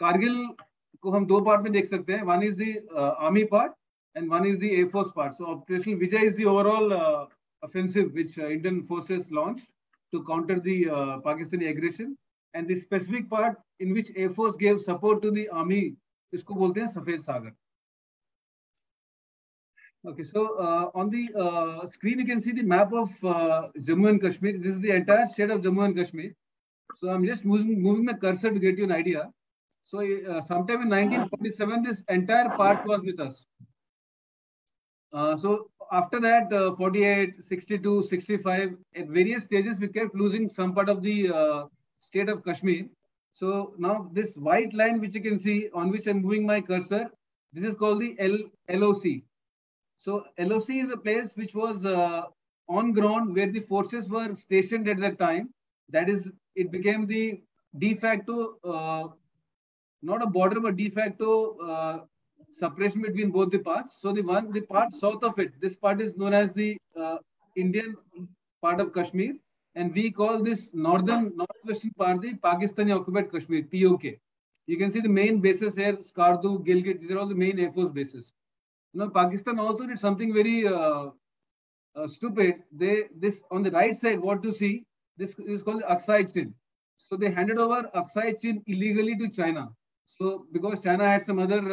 कारगिल को हम दो पार्ट में देख सकते हैं. One is the army part and one is the Air Force part. So Operation Vijay is the overall offensive which Indian forces launched to counter the Pakistani aggression. And the specific part in which Air Force gave support to the army, isko bolte hain Safed Sagar. Okay, so on the screen you can see the map of Jammu and Kashmir. This is the entire state of Jammu and Kashmir. So I'm just moving my cursor to get you an idea. So sometime in 1947, this entire part was with us. So after that, 48, 62, 65, at various stages, we kept losing some part of the state of Kashmir. So now this white line, which you can see, on which I'm moving my cursor, this is called the LOC. So LOC is a place which was on ground where the forces were stationed at that time. That is, it became the de facto, not a border, but de facto separation between both the parts. So the part south of it, this part is known as the Indian part of Kashmir, and we call this northwestern part the Pakistani occupied Kashmir, POK. You can see the main bases here, Skardu, Gilgit. These are all the main Air Force bases. Now Pakistan also did something very stupid. This on the right side, what to see? This is called Aksai Chin. So they handed over Aksai Chin illegally to China. So because China had some other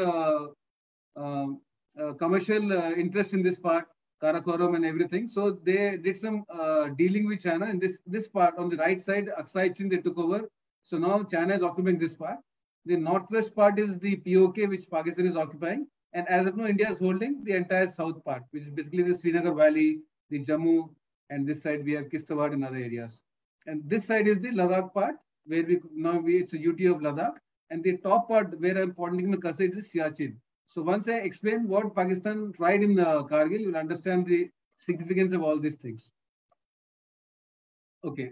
commercial interest in this part, Karakoram and everything. So they did some dealing with China, and this part on the right side, Aksai Chin, they took over. So now China is occupying this part. The northwest part is the POK, which Pakistan is occupying, and as of now, India is holding the entire south part, which is basically the Srinagar Valley, the Jammu, and this side we have Kishtawar and other areas. And this side is the Ladakh part, where it's a UT of Ladakh, and the top part where I'm pointing my cursor is Siachen. So once I explain what Pakistan tried in Kargil, you'll understand the significance of all these things. Okay.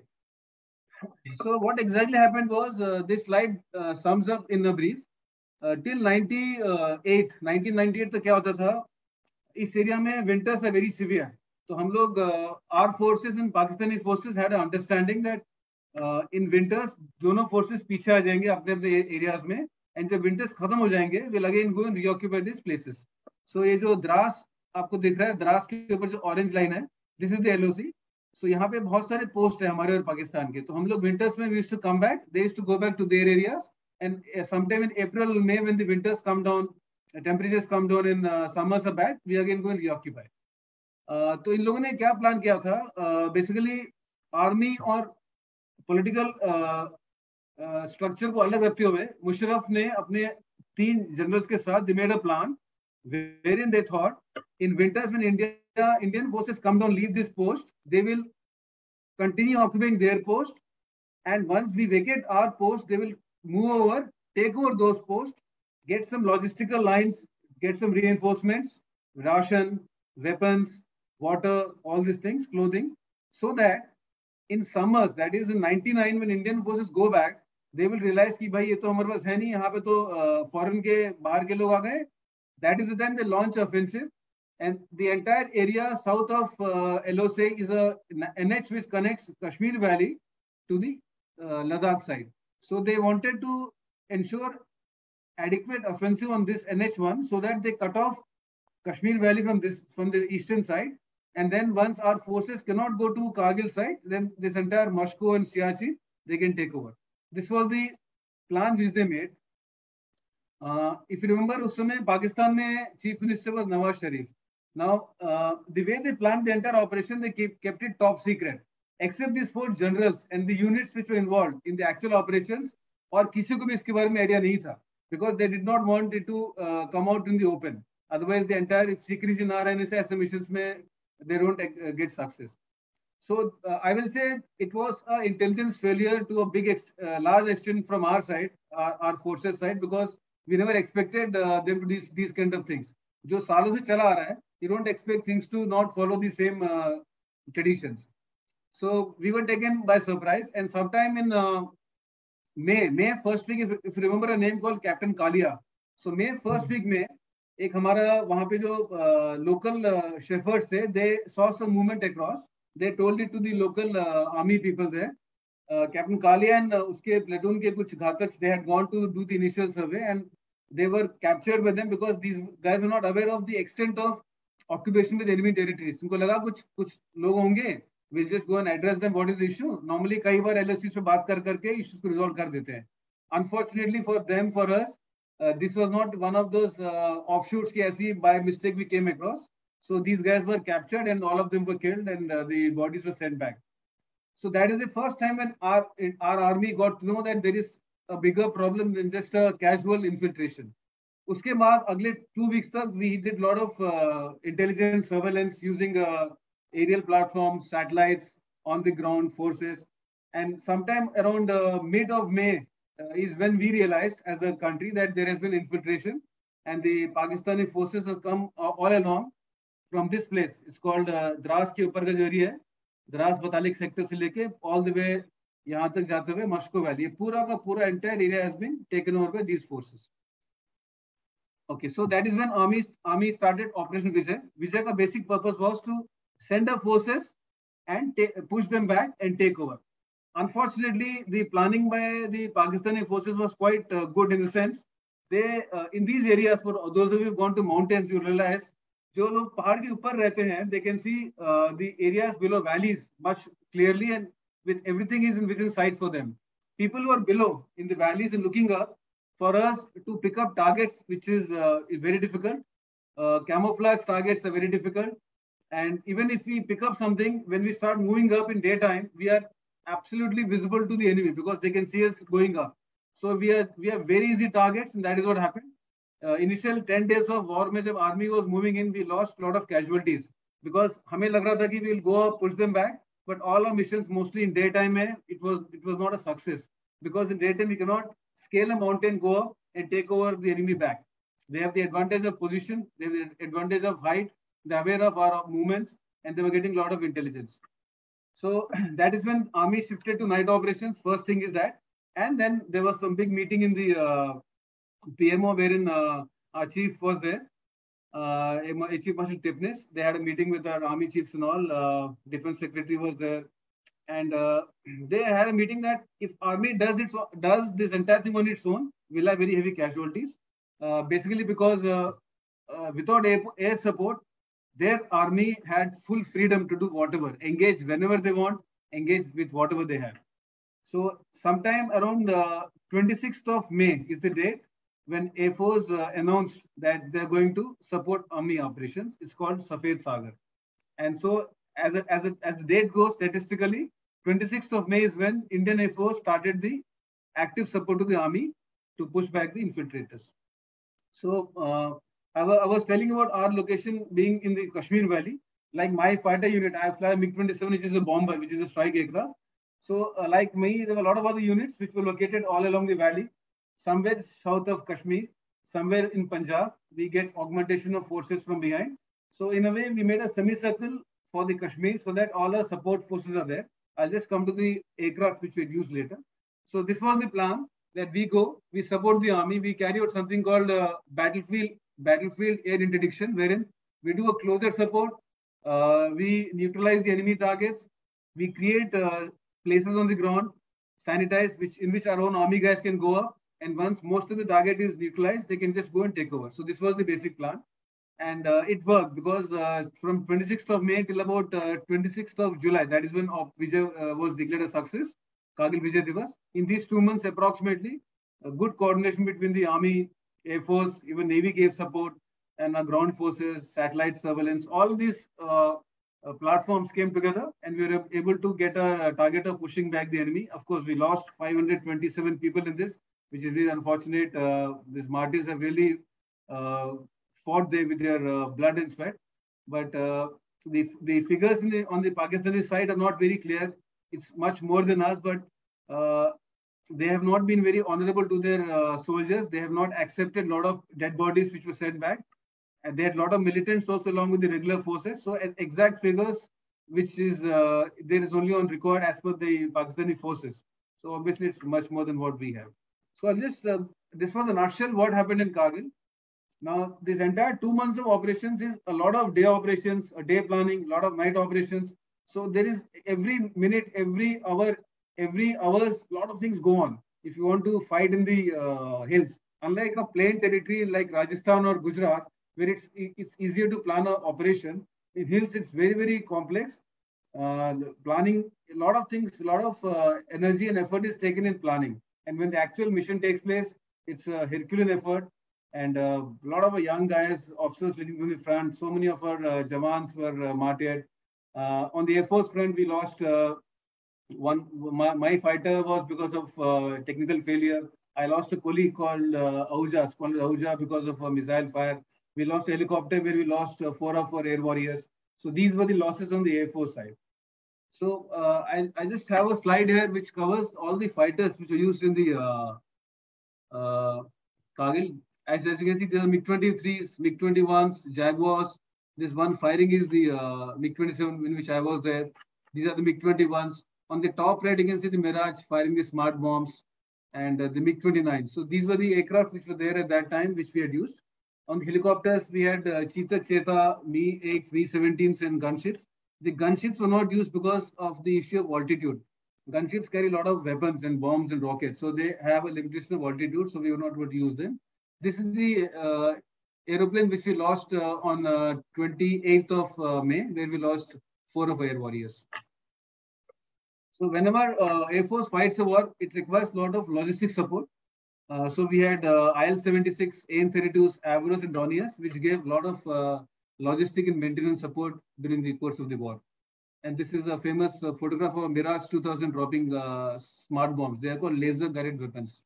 So what exactly happened was, this slide sums up in a brief. Till 1998 तक क्या होता था? इस area में winters are very severe. तो हम लोग our forces and Pakistani forces had an understanding that in winters दोनों forces पीछे आ जाएंगे अपने अपने areas में. And जब विंटर्स खत्म हो जाएंगे, we'll again go and reoccupy these places. So ये जो द्रास आपको दिख रहा है, द्रास के ऊपर जो ऑरेंज लाइन है, this is the LOC. So यहाँ पे बहुत सारे पोस्ट है हमारे और पाकिस्तान के. तो हम लोग विंटर्स में we used to come back, they used to go back to their areas, and sometime in April or May when the winters come down, temperatures come down in summers are back, we again go and reoccupy. तो इन लोगों ने क्या plan किया था? Basically army और political structure को अलग रखते हुए मुशर्रफ ने अपने 3 जनरल्स के साथ they made a plan wherein they thought in winters when Indian forces come down, leave this post, they will continue occupying their post, and once we vacate our post, they will move over, take over those posts, get some logistical lines, get some reinforcements, ration, weapons, water, all these things, clothing, so that in summers, that is in 99, when Indian forces go back, they will realize कि भाई ये तो हमारे पास है नहीं, यहाँ पे तो foreign के बाहर के लोग आ गए. That is the time they launch offensive, and the entire area south of LOC is a NH which connects Kashmir Valley to the Ladakh side. So they wanted to ensure adequate offensive on this NH1 so that they cut off Kashmir Valley from the eastern side. And then once our forces cannot go to Kargil side, then this entire Moscow and Siachen, they can take over. This was the plan which they made. If you remember, उस समय पाकिस्तान में Chief Minister was Nawaz Sharif. Now, the way they planned the entire operation, they kept it top secret. Except these 4 generals and the units which were involved in the actual operations, और किसी को भी इसके बारे में idea नहीं था, because they did not want it to come out in the open. Otherwise, the entire secrecy ना रहने से ऐसे missions में they don't get success. So I will say it was an intelligence failure to a large extent from our side, our forces side, because we never expected them to do these kind of things. जो सालों से चला आ रहा है, you don't expect things to not follow the same traditions. So we were taken by surprise, and sometime in May first week, if you remember a name called Captain Kalia. So May first week में एक हमारा वहाँ पे जो local shepherds थे, they saw some movement across. They told it to the local army people there, Captain Kalia and uske platoon ke kuch ghataks, they had gone to do the initial survey and they were captured with them because these guys were not aware of the extent of occupation with enemy territories. उनको लगा कुछ लोग होंगे, we'll just go and address them. What is the issue? Normally कई बार LOCs पे बात कर करके issues को resolve कर देते हैं. Unfortunately for them, for us, this was not one of those offshoots कि ऐसी by mistake we came across. So these guys were captured and all of them were killed and the bodies were sent back. So that is the first time when our army got to know that there is a bigger problem than just a casual infiltration. Uske baad, agle 2 weeks tak, we did a lot of intelligence surveillance using aerial platforms, satellites, on the ground forces. And sometime around mid of May is when we realized as a country that there has been infiltration and the Pakistani forces have come all along from this place. It's called Dras के ऊपर का जो area है, Dras बतालिक sector से लेके all the way यहाँ तक जाते हुए मस्को वैली, ये पूरा का पूरा entire area has been taken over by these forces. Okay, so that is when army started Operation Vijay. Vijay ka basic purpose was to send up forces and push them back and take over. Unfortunately, the planning by the Pakistani forces was quite good in the sense they in these areas, for those of you who've gone to mountains, you realize जो लोग पहाड़ के ऊपर रहते हैं, they can see the areas below valleys much clearly and with everything is within sight for them. People who are below in the valleys and looking up, for us to pick up targets, which is very difficult. Camouflage targets are very difficult. And even if we pick up something, when we start moving up in daytime, we are absolutely visible to the enemy because they can see us going up. So we are very easy targets, and that is what happened. Initial 10 days of war, when the army was moving in, we lost a lot of casualties because हमें लग रहा था कि we'll go up, push them back. But all our missions, mostly in daytime, it was not a success because in daytime we cannot scale a mountain, go up and take over the enemy back. They have the advantage of position, they have the advantage of height, they're aware of our movements, and they were getting a lot of intelligence. So that is when army shifted to night operations. First thing is that, and then there was some big meeting in the PMO wherein our chief was there, Chief Marshal Tipnis. They had a meeting with our army chiefs and all. Defense Secretary was there, and they had a meeting that if army does this entire thing on its own, we'll have very heavy casualties. Basically because without air support, their army had full freedom to do whatever, engage whenever they want, engage with whatever they have. So sometime around 26th of May is the date when Air Force announced that they're going to support army operations. It's called Safed Sagar. And so as the date goes, statistically, 26th of May is when Indian Air Force started the active support to the army to push back the infiltrators. So I was telling about our location being in the Kashmir Valley. Like my fighter unit, I fly MiG-27, which is a bomber, which is a strike aircraft. So like me, there were a lot of other units which were located all along the valley. Somewhere south of Kashmir, somewhere in Punjab, we get augmentation of forces from behind. So in a way, we made a semicircle for the Kashmir so that all our support forces are there. I'll just come to the aircraft which we'd use later. So this was the plan that we go, we support the army, we carry out something called battlefield air interdiction, wherein we do a closer support, we neutralize the enemy targets, we create places on the ground, sanitize, in which our own army guys can go up, and once most of the target is neutralized, they can just go and take over. So this was the basic plan. And it worked because from 26th of May till about 26th of July, that is when Vijay was declared a success, Kargil Vijay Divas. In these 2 months approximately, a good coordination between the Army, Air Force, even Navy gave support, and our ground forces, satellite surveillance, all these platforms came together and we were able to get a target of pushing back the enemy. Of course, we lost 527 people in this, which is really unfortunate. These martyrs have really fought there with their blood and sweat. But the figures on the Pakistani side are not very clear. It's much more than us, but they have not been very honorable to their soldiers. They have not accepted a lot of dead bodies which were sent back. And they had a lot of militants also along with the regular forces. So exact figures, which is there is only on record as per the Pakistani forces. So obviously it's much more than what we have. So I'll just, this was a nutshell what happened in Kargil. Now, this entire 2 months of operations is a lot of day operations, a day planning, a lot of night operations. So there is every minute, every hour, every hours, a lot of things go on. If you want to fight in the hills, unlike a plain territory like Rajasthan or Gujarat, where it's easier to plan an operation, in hills it's very complex. Planning, a lot of things, a lot of energy and effort is taken in planning. And when the actual mission takes place, it's a Herculean effort. And a lot of young guys, officers leading from the front, so many of our Jawans were martyred. On the Air Force front, we lost my fighter was because of technical failure. I lost a colleague called Ahuja because of a missile fire. We lost a helicopter where we lost 4 of our air warriors. So these were the losses on the Air Force side. So I just have a slide here which covers all the fighters which are used in the Kargil. As you can see, there are MiG-23s, MiG-21s, Jaguars. This one firing is the MiG-27 in which I was there. These are the MiG-21s. On the top right, you can see the Mirage firing the smart bombs and the MiG-29. So these were the aircraft which were there at that time, which we had used. On the helicopters, we had Chetak, Cheta, Mi-8s, Mi-17s, and gunships. The gunships were not used because of the issue of altitude. Gunships carry a lot of weapons and bombs and rockets, so they have a limitation of altitude, so we were not able to use them. This is the aeroplane which we lost on 28th of May, where we lost 4 of our air warriors. So whenever Air Force fights a war, it requires a lot of logistic support. So we had IL-76, AN-32s, Avros, and Dorniers, which gave a lot of logistic and maintenance support during the course of the war. And this is a famous photograph of Mirage 2000 dropping smart bombs. They are called laser-guided weapons.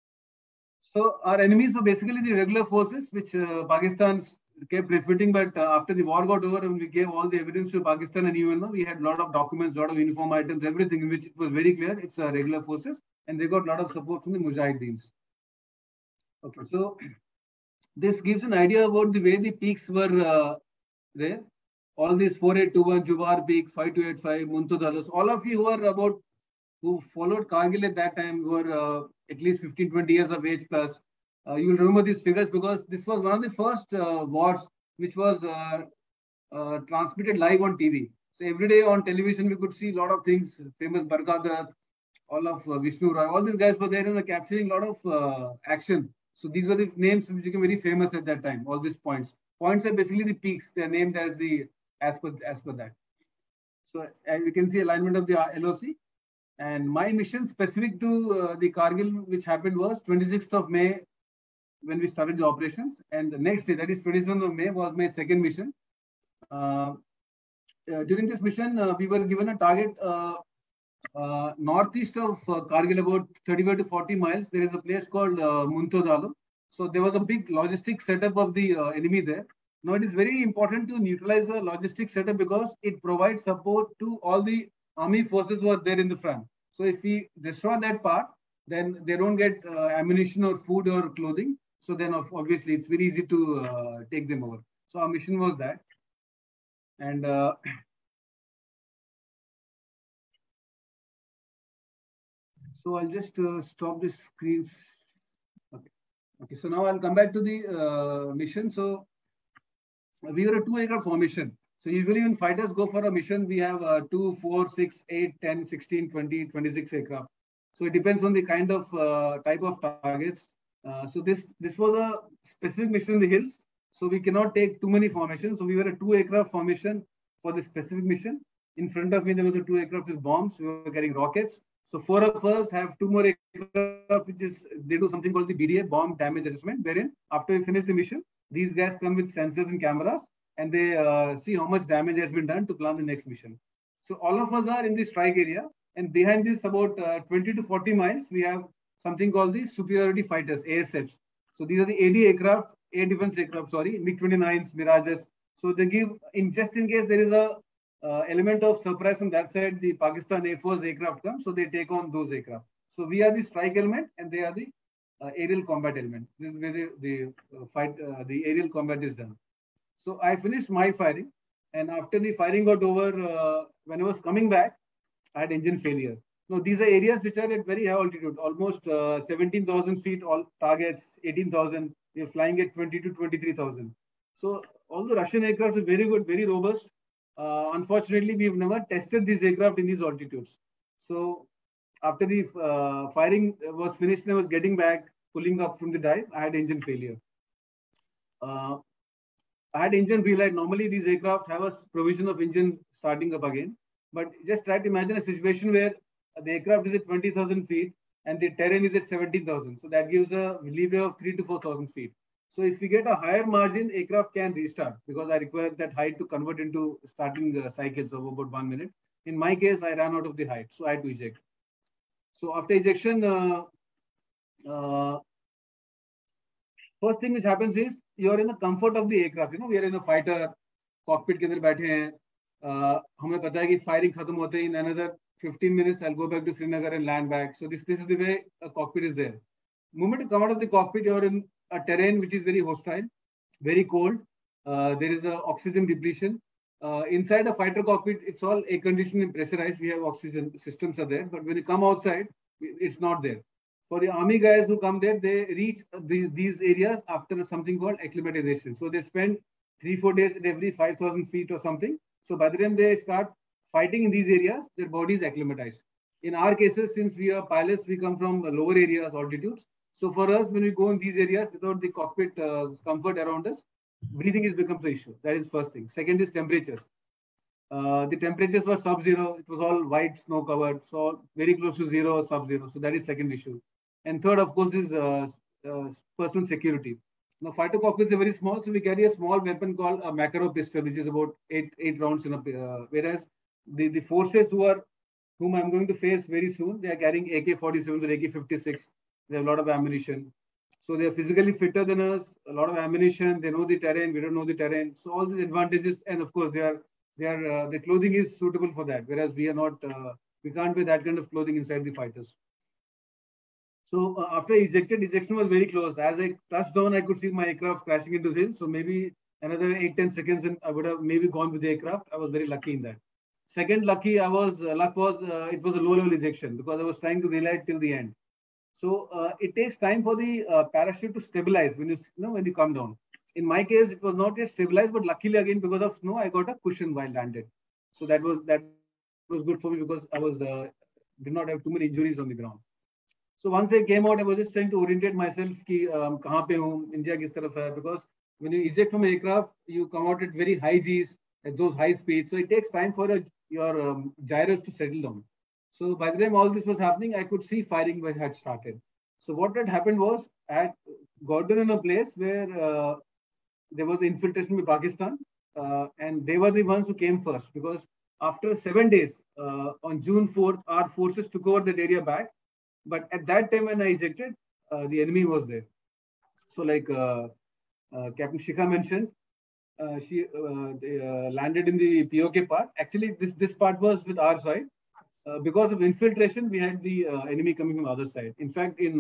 So our enemies were basically the regular forces, which Pakistan kept refuting. But after the war got over and we gave all the evidence to Pakistan and UNO, we had a lot of documents, a lot of uniform items, everything in which it was very clear it's regular forces. And they got a lot of support from the Mujahideens. Okay, so this gives an idea about the way the peaks were there. All these 4821, Jubar Peak, 5285, Muntadalus, all of you who followed Kargil at that time were at least 15, 20 years of age plus. You will remember these figures because this was one of the first wars which was transmitted live on TV. So every day on television, we could see a lot of things, famous Barkadat, all of Vishnu Roy, all these guys were there and were capturing a lot of action. So these were the names which became very famous at that time, all these points. Points are basically the peaks. They're named as per that. So as you can see alignment of the LOC. And my mission specific to the Kargil, which happened was 26th of May when we started the operations. And the next day, that is 27th of May, was my second mission. During this mission, we were given a target northeast of Kargil, about 35 to 40 miles. There is a place called Muntadalo. So there was a big logistic setup of the enemy there. Now it is very important to neutralize the logistic setup because it provides support to all the army forces who are there in the front. So if we destroy that part, then they don't get ammunition or food or clothing. So then obviously it's very easy to take them over. So our mission was that. And so I'll just stop this screen. Okay, so now I'll come back to the mission. So we were a 2-aircraft formation. So usually when fighters go for a mission, we have 2, 4, 6, 8, 10, 16, 20, 26 aircraft. So it depends on the kind of type of targets. So this was a specific mission in the hills. So we cannot take too many formations. So we were a 2-aircraft formation for this specific mission. In front of me, there was a 2 aircraft with bombs. We were carrying rockets. So 4 of us have 2 more aircraft, which is, they do something called the BDA, bomb damage assessment, wherein after we finish the mission, these guys come with sensors and cameras and they see how much damage has been done to plan the next mission. So all of us are in the strike area, and behind this about 20 to 40 miles, we have something called the superiority fighters, ASFs. So these are the AD aircraft, air defense aircraft, sorry, MiG-29s, Mirages. So they give, just in case there is a element of surprise from that side, the Pakistan Air Force aircraft comes, so they take on those aircraft. So we are the strike element and they are the aerial combat element. This is where the aerial combat is done. So I finished my firing, and after the firing got over, when I was coming back, I had engine failure. Now these are areas which are at very high altitude, almost 17,000 feet, all targets, 18,000. We are flying at 20 to 23,000. So all the Russian aircraft are very good, very robust. Unfortunately, we've never tested these aircraft in these altitudes. So after the firing was finished and I was getting back, pulling up from the dive, I had engine failure. I had engine relight. Normally, these aircraft have a provision of engine starting up again. But just try to imagine a situation where the aircraft is at 20,000 feet and the terrain is at 17,000. So that gives a leeway of 3 to 4,000 feet. So if we get a higher margin, aircraft can restart because I require that height to convert into starting cycles of about 1 minute. In my case, I ran out of the height, so I had to eject. So after ejection, first thing which happens is you are in the comfort of the aircraft. You know, we are in a fighter, cockpit के अंदर बैठे हैं. हमें पता है कि firing खत्म होते ही in another 15 minutes I'll go back to Srinagar and land back. So this is the way a cockpit is there. Moment you come out of the cockpit, you are in a terrain which is very hostile, very cold. There is a oxygen depletion. Inside a fighter cockpit, it's all air conditioned and pressurized. We have oxygen systems are there, but when you come outside, it's not there. For the army guys who come there, they reach these areas after something called acclimatization. So they spend 3-4 days at every 5,000 feet or something. So by the time they start fighting in these areas, their body is acclimatized. In our cases, since we are pilots, we come from lower areas, altitudes. So for us, when we go in these areas without the cockpit comfort around us, breathing becomes the issue. That is first thing. Second is temperatures. The temperatures were sub-zero. It was all white snow covered, so very close to zero or sub-zero. So that is second issue. And third, of course, is personal security. Now, fighter cockpits are very small, so we carry a small weapon called a Makarov pistol, which is about eight rounds in a. Whereas the forces whom I'm going to face very soon, they are carrying AK-47 or AK-56. They have a lot of ammunition. So they are physically fitter than us, a lot of ammunition, they know the terrain, we don't know the terrain. So all these advantages, and of course, the clothing is suitable for that, whereas we are not, we can't wear that kind of clothing inside the fighters. So after ejection was very close. As I touched down, I could see my aircraft crashing into the hill. So maybe another 8-10 seconds and I would have maybe gone with the aircraft. I was very lucky in that. Second luck was it was a low level ejection because I was trying to relight till the end. So it takes time for the parachute to stabilize when you come down. In my case, it was not yet stabilized, but luckily again because of snow, I got a cushion while landed. So that was good for me because I did not have too many injuries on the ground. So once I came out, I was just trying to orientate myself कि कहाँ पे हूँ, India किस तरफ है, because when you eject from aircraft, you come out at very high Gs at those high speeds. So it takes time for your gyros to settle down. So by the time all this was happening, I could see firing had started. So what had happened was I had gotten in a place where there was infiltration with Pakistan, and they were the ones who came first because after 7 days, on June 4th, our forces took over that area back. But at that time when I ejected, the enemy was there. So like Captain Shikha mentioned, she landed in the POK part. Actually, this part was with our side. Because of infiltration, we had the enemy coming from the other side. In fact, in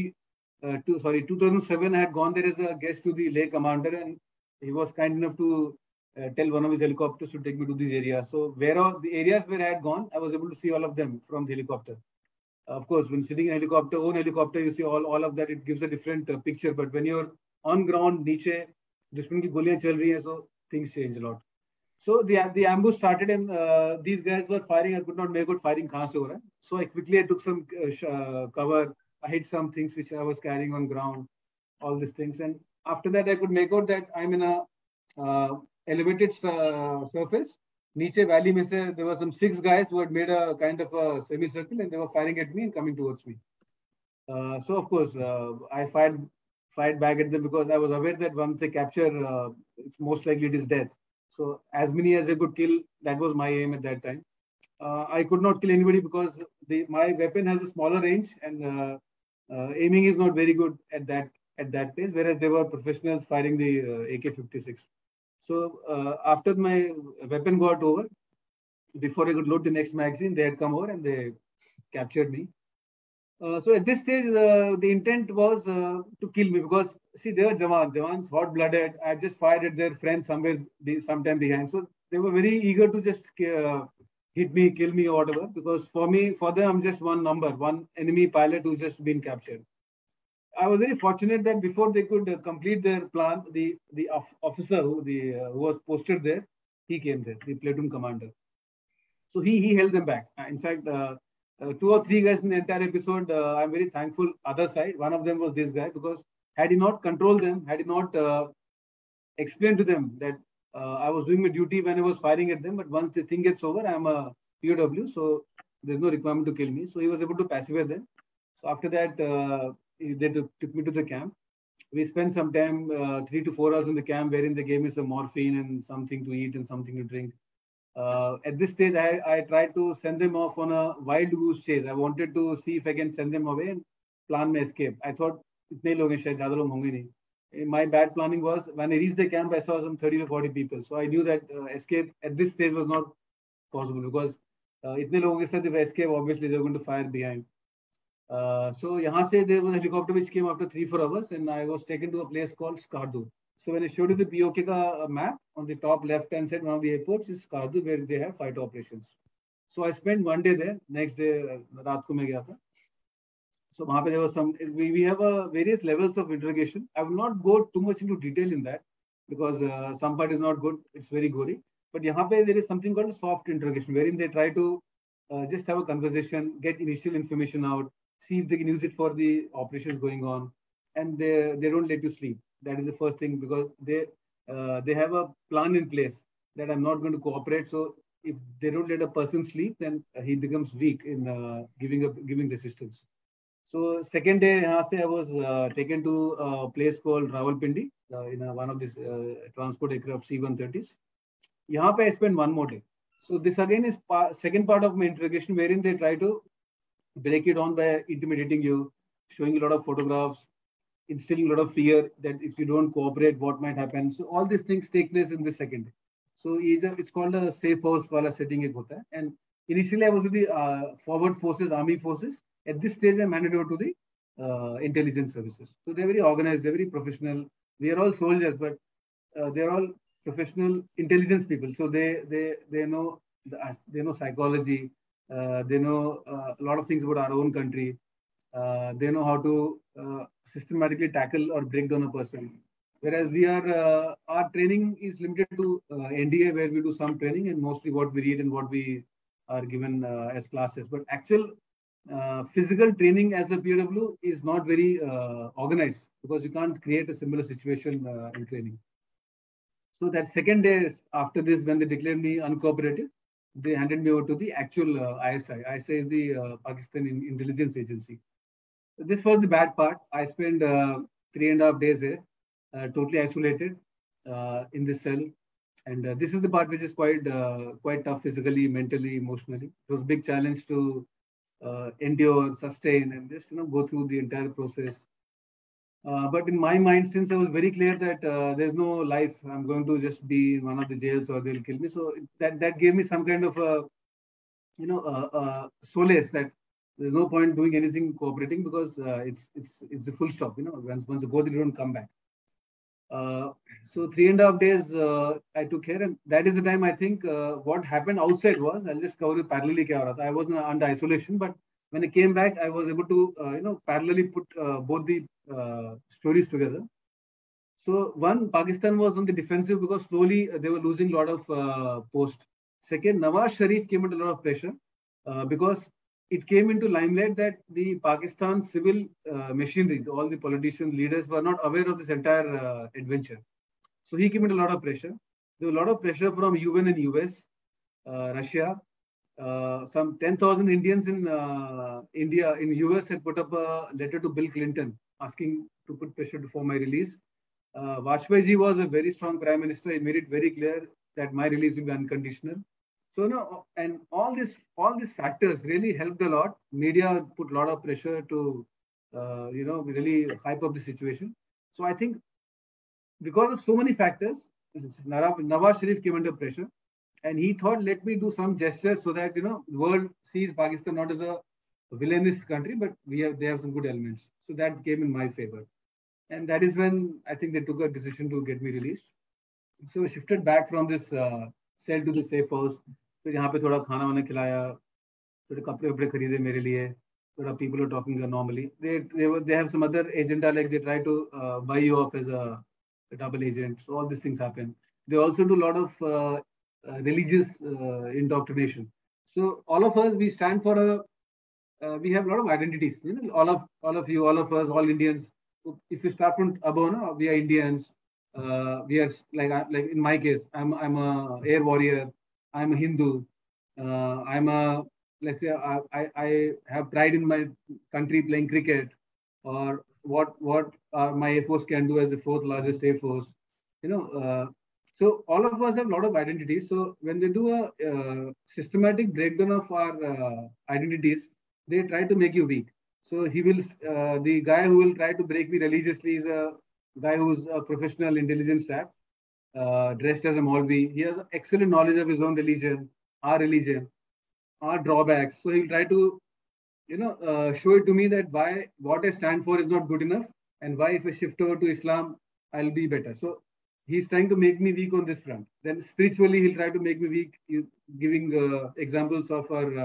2007, I had gone there as a guest to the Leh commander, and he was kind enough to tell one of his helicopters to take me to these areas. So the areas where I had gone, I was able to see all of them from the helicopter. Of course, when sitting in a own helicopter, you see all of that. It gives a different picture. But when you're on ground, niche, दुश्मन की गोलियां चल रही हैं, so things change a lot. So the ambush started, and these guys were firing. I could not make out firing kahan se ho raha hai. So I quickly took some cover. I hit some things which I was carrying on ground, all these things. And after that, I could make out that I'm in a elevated surface. Niche valley mein se, there were some 6 guys who had made a kind of a semicircle, and they were firing at me and coming towards me. So of course, I fired back at them because I was aware that once they capture, it's most likely it is death. So as many as I could kill, that was my aim at that time. I could not kill anybody because my weapon has a smaller range, and aiming is not very good at that place. Whereas they were professionals firing the AK-56. So after my weapon got over, before I could load the next magazine, they had come over and they captured me. So at this stage, the intent was to kill me because, see, they were Jawans, hot-blooded. I just fired at their friends sometime behind. So they were very eager to just hit me, kill me or whatever, because for them, I'm just one number, one enemy pilot who's just been captured. I was very fortunate that before they could complete their plan, the officer who was posted there, he came there, the platoon commander. So he held them back. In fact, 2 or 3 guys in the entire episode. I'm very thankful. Other side, one of them was this guy, because had he not controlled them, had he not explained to them that I was doing my duty when I was firing at them, but once the thing gets over, I'm a POW, so there's no requirement to kill me. So he was able to pacify them. So after that, they took me to the camp. We spent some time, 3 to 4 hours in the camp, wherein they gave me some morphine and something to eat and something to drink. At this stage, I tried to send them off on a wild goose chase. I wanted to see if I can send them away and plan my escape. I thought, itne log hain, shayad zyada log honge nahi. My bad planning was, when I reached the camp, I saw some 30 to 40 people. So I knew that escape at this stage was not possible, because itne logon ke sath, if I escape, obviously they're going to fire behind. So yahan se there was a helicopter which came after 3-4 hours, and I was taken to a place called Skardu. So when I showed you the POK ka map, on the top left-hand side, one of the airports is Skardu, where they have fighter operations. So I spent one day there. Next day, raat ko main gaya tha. So wahan pe there was some, we have various levels of interrogation. I will not go too much into detail in that, because some part is not good. It's very gory. But yahan pe there is something called soft interrogation, wherein they try to just have a conversation, get initial information out, see if they can use it for the operations going on, and they don't let you sleep. That is the first thing, because they have a plan in place that I'm not going to cooperate. So if they don't let a person sleep, then he becomes weak in giving resistance. So second day, I was taken to a place called Rawalpindi in one of these transport aircraft C-130s. Yahan pe I spent one more day. So this again is second part of my interrogation, wherein they try to break it down by intimidating you, showing a lot of photographs, instilling a lot of fear that if you don't cooperate, what might happen. So all these things take place in the second day. So it's called a safe house wala setting ek hota hai. And initially I was with the forward forces, army forces. At this stage, I'm handed over to the intelligence services. So they're very organized, they're very professional. We are all soldiers, but they're all professional intelligence people. So they know psychology. They know a lot of things about our own country. They know how to systematically tackle or break down a person. Whereas our training is limited to NDA, where we do some training, and mostly what we read and what we are given as classes. But actual physical training as a POW is not very organized, because you can't create a similar situation in training. So that second day after this, when they declared me uncooperative, they handed me over to the actual ISI. ISI is the Pakistan Intelligence Agency. This was the bad part. I spent 3.5 days there, totally isolated in this cell. And this is the part which is quite tough physically, mentally, emotionally. It was a big challenge to endure, sustain, and just go through the entire process. But in my mind, since I was very clear that there's no life, I'm going to just be in one of the jails or they'll kill me. So that gave me some kind of solace that there's no point doing anything cooperating, because it's a full stop. Once you go there, you don't come back. So 3.5 days I took care, and that is the time I think what happened outside was, I'll just cover it parallelly. I was under isolation, but when I came back, I was able to parallelly put both the stories together. So one, Pakistan was on the defensive because slowly they were losing a lot of posts. Second, Nawaz Sharif came under a lot of pressure because it came into limelight that the Pakistan civil machinery, all the politicians, leaders were not aware of this entire adventure. So he came into a lot of pressure. There was a lot of pressure from UN and US, Russia. Some 10,000 Indians in India, in US, had put up a letter to Bill Clinton asking to put pressure for my release. Vajpayee ji was a very strong prime minister. He made it very clear that my release will be unconditional. So and all these factors really helped a lot. Media put a lot of pressure to really hype up the situation. So I think because of so many factors, Nawaz Sharif came under pressure, and he thought, let me do some gestures so that the world sees Pakistan not as a villainous country, but they have some good elements. So that came in my favor, and that is when I think they took a decision to get me released. So I shifted back from this cell to the safe house. फिर यहाँ पे थोड़ा खाना वाना खिलाया, थोड़े कपड़े वपड़े खरीदे मेरे लिए, थोड़ा people are talking normally. They have some other agenda, like they try to buy you off as a double agent. So all these things happen. They also do a lot of religious indoctrination. So all of us, we stand for a we have a lot of identities. You know, all of you, all of us, all Indians. If you start from above, no, we are Indians. We are like in my case, I'm a air warrior. I'm a Hindu. I'm a, let's say, I have pride in my country playing cricket, or what my Air Force can do as the fourth largest Air Force. You know, so all of us have a lot of identities. So when they do a systematic breakdown of our identities, they try to make you weak. So the guy who will try to break me religiously is a guy who's a professional intelligence staff, dressed as a Maulvi. He has excellent knowledge of his own religion, our drawbacks. So he'll try to, show it to me that why what I stand for is not good enough, and why if I shift over to Islam, I'll be better. So he's trying to make me weak on this front. Then spiritually, he'll try to make me weak, giving examples of our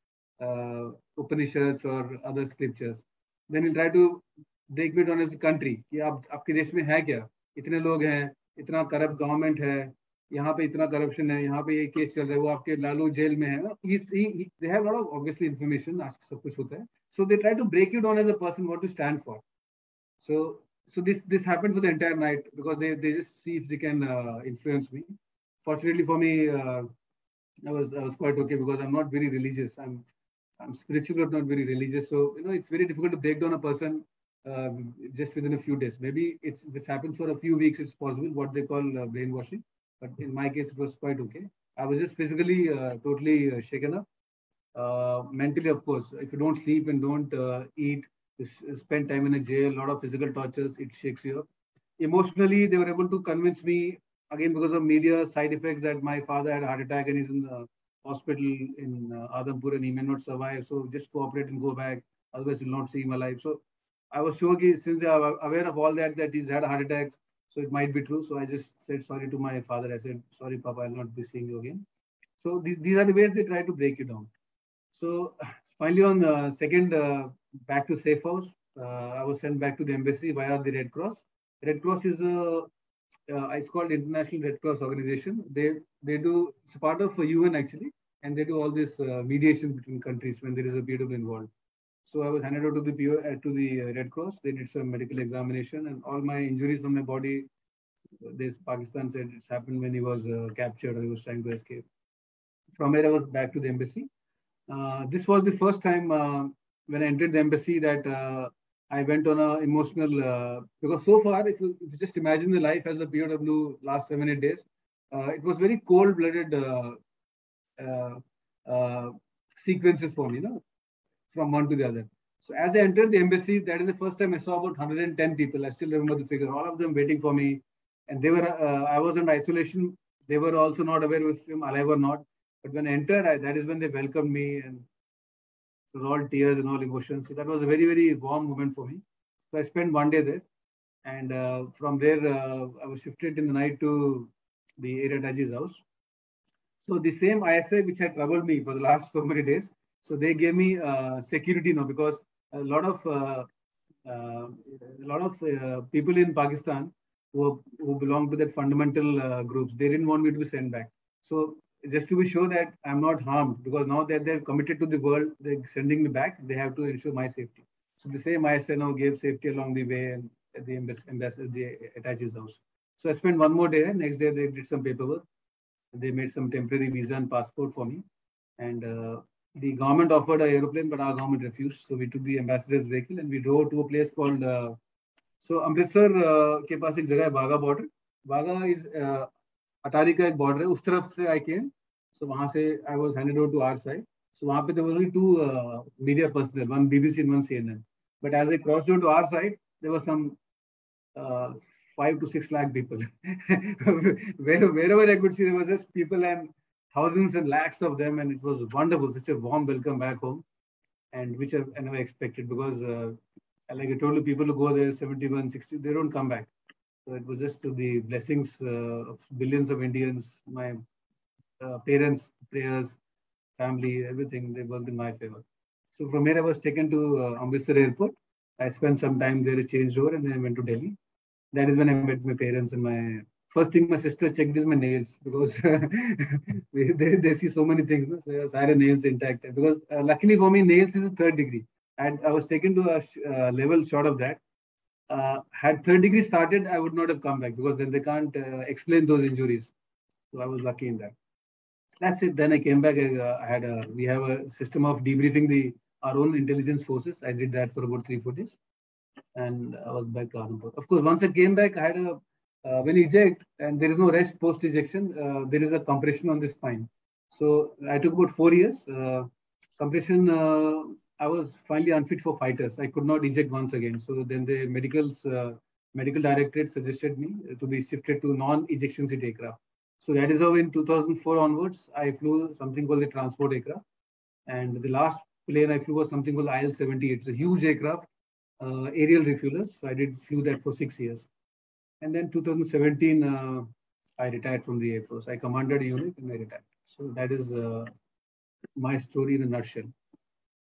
Upanishads or other scriptures. Then he'll try to break me down as a country. कि आपके देश में है क्या? इतने लोग हैं, इतना करप्ट गवर्नमेंट है, यहाँ पे इतना करप्शन है, यहाँ पे ये केस चल रहा है, वो आपके लालू जेल में है. They have a lot of obviously information. आज सब कुछ होता है. So they try to break you down as a person, what to stand for. So this happened for the entire night because they just see if they can influence me. Fortunately for me, I was quite okay because I'm not very religious. I'm spiritual but not very religious. So it's very difficult to break down a person just within a few days. Maybe if it happens for a few weeks, it's possible, what they call brainwashing. But in my case, it was quite okay. I was just physically totally shaken up. Mentally, of course, if you don't sleep and don't eat, spend time in a jail, a lot of physical tortures, it shakes you up. Emotionally, they were able to convince me, again because of media side effects, that my father had a heart attack and he's in the hospital in Adhampur and he may not survive. So just cooperate and go back, otherwise you'll not see him alive. So I was sure since they are aware of all that he's had a heart attack, so it might be true. So I just said sorry to my father. I said, sorry, Papa, I'll not be seeing you again. So these are the ways they try to break you down. So finally, on the second, back to safe house, I was sent back to the embassy via the Red Cross. Red Cross is it's called International Red Cross Organization. It's part of UN actually, and they do all this mediation between countries when there is a POW involved. So I was handed over to the Red Cross. They did some medical examination, and all my injuries on my body, Pakistan said it's happened when he was captured or he was trying to escape. From there, I was back to the embassy. This was the first time when I entered the embassy that I went on an emotional, because so far, if you just imagine the life as a POW last 7-8 days, it was very cold-blooded sequences for me, from one to the other. So as I entered the embassy, that is the first time I saw about 110 people. I still remember the figure, all of them waiting for me. And they were, I was in isolation. They were also not aware if I'm alive or not. But when I entered, that is when they welcomed me, and it was all tears and all emotions. So that was a very, very warm moment for me. So I spent one day there. And from there, I was shifted in the night to the area Taji's house. So the same ISI which had troubled me for the last so many days, so they gave me security now, because a lot of people in Pakistan who belong to that fundamental groups, they didn't want me to be sent back. So just to be sure that I'm not harmed, because now that they're committed to the world, they're sending me back, they have to ensure my safety. So the same ISI now gave safety along the way and at the embassy, the attache's house. So I spent one more day. Next day, they did some paperwork. They made some temporary visa and passport for me. And the government offered an aeroplane, but our government refused. So we took the ambassador's vehicle and we drove to a place called, so Amritsar के पास एक जगह है Wagah border. Wagah is Atari का एक border है. उस तरफ से I came. So वहाँ से I was handed over to our side. So वहाँ पे there were only two media personnel, one BBC and one CNN. But as I crossed over to our side, there was some 5 to 6 lakh people. Wherever I could see, there was just people and thousands and lakhs of them, and it was wonderful. Such a warm welcome back home, and which I never expected, because like I told you, people who go there 71, 60, they don't come back. So it was just the blessings of billions of Indians, my parents, prayers, family, everything, they worked in my favor. So from here I was taken to Amritsar airport. I spent some time there, changed over, and then I went to Delhi. That is when I met my parents and my first thing my sister checked is my nails, because they see so many things. No? So I had nails intact, because luckily for me, nails is a third degree, and I was taken to a level short of that. Had third degree started, I would not have come back, because then they can't explain those injuries. So I was lucky in that. That's it. Then I came back. We have a system of debriefing our own intelligence forces. I did that for about 3-4 days, and I was back to Anandpur. Of course, once I came back, I had when you eject and there is no rest post ejection, there is a compression on the spine. So I took about 4 years. Compression. I was finally unfit for fighters. I could not eject once again. So then the medical directorate suggested me to be shifted to non-ejection seat aircraft. So that is how in 2004 onwards, I flew something called the transport aircraft. And the last plane I flew was something called IL-78. It's a huge aircraft, aerial refuelers. So I flew that for 6 years. And then 2017, I retired from the Air Force. I commanded a unit and I retired. So that is my story in a nutshell.